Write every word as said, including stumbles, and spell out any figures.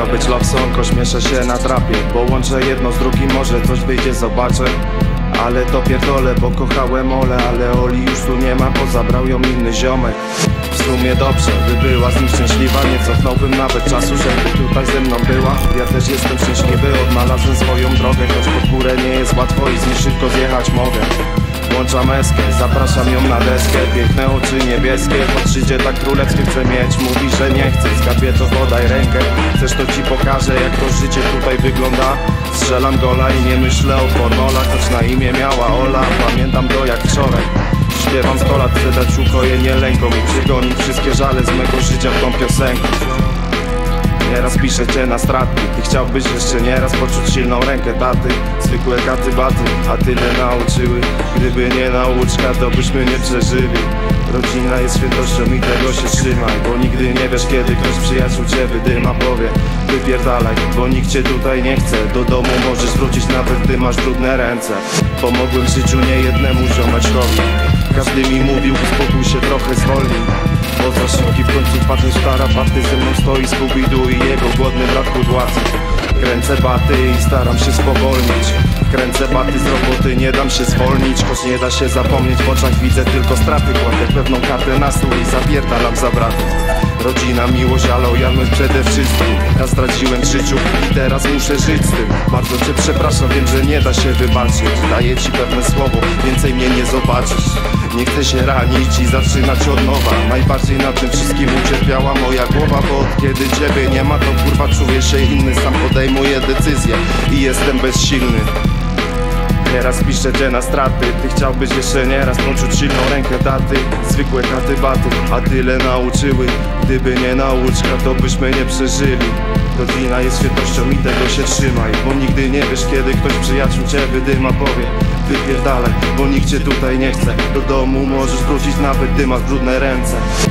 być love song, ośmieszę się na trapie. Połączę jedno z drugim, może coś wyjdzie, zobaczę. Ale to pierdolę, bo kochałem Ole, ale Oli już tu nie ma, bo zabrał ją inny ziomek. W sumie dobrze, by była z nim szczęśliwa. Nie cofnąłbym nawet czasu, żeby tutaj ze mną była. Ja też jestem szczęśliwy, odnalazłem swoją drogę. Choć pod górę nie jest łatwo i z niej szybko zjechać mogę. Włączam eskę, zapraszam ją na deskę. Piękne oczy niebieskie, podszycie tak królewskie chcę mieć. Mówi, że nie chce, skarbie to podaj rękę. Chcesz to ci pokażę, jak to życie tutaj wygląda. Strzelam gola i nie myślę o formolach. Choć na imię miała Ola, pamiętam to jak wczoraj. Śpiewam sto lat, chcę dać ukojenie lękom i przegonić wszystkie żale z mego życia w tą piosenkę. Nieraz piszę cię na straty, ty chciałbyś jeszcze nieraz poczuć silną rękę taty. Zwykłe katy baty, a tyle nauczyły. Gdyby nie nauczka, to byśmy nie przeżyli. Rodzina jest świętością i tego się trzymaj, bo nigdy nie wiesz, kiedy ktoś przyjaciół cię wydyma. Powie, wypierdalaj, bo nikt cię tutaj nie chce. Do domu możesz wrócić nawet gdy masz brudne ręce. Pomogłem w życiu niejednemu ziomeczkowi. Każdy mi mówił, uspokój się, trochę zwolnij. Bo za szybki w końcu wpadniesz w tarapaty. Ze mną stoi Scooby-Doo i jego głodny brat kudłacy. Kręcę baty i staram się spowolnić. Kręcę baty z roboty, nie dam się zwolnić. Choć nie da się zapomnieć, w oczach widzę tylko straty. Kładę pewną kartę na stół i zapierdalam za bratem. Rodzina, miłość, a lojalność przede wszystkim. Ja zdradziłem w życiu i teraz muszę żyć z tym. Bardzo cię przepraszam, wiem, że nie da się wybaczyć. Daję ci pewne słowo, więcej mnie nie zobaczysz. Nie chcę się ranić i zaczynać od nowa. Najbardziej na tym wszystkim ucierpiała moja głowa, bo od kiedy ciebie nie ma, to kurwa czuję się inny. Sam podejmuję decyzje i jestem bezsilny. Nieraz piszę cię na straty, ty chciałbyś jeszcze nieraz poczuć silną rękę taty. Zwykłe katy baty, a tyle nauczyły. Gdyby nie nauczka, to byśmy nie przeżyli. Rodzina jest świętością i tego się trzymaj, bo nigdy nie wiesz, kiedy ktoś przyjaciół cię wydyma. Powie, wypierdalaj, bo nikt cię tutaj nie chce. Do domu możesz wrócić nawet gdy masz brudne ręce.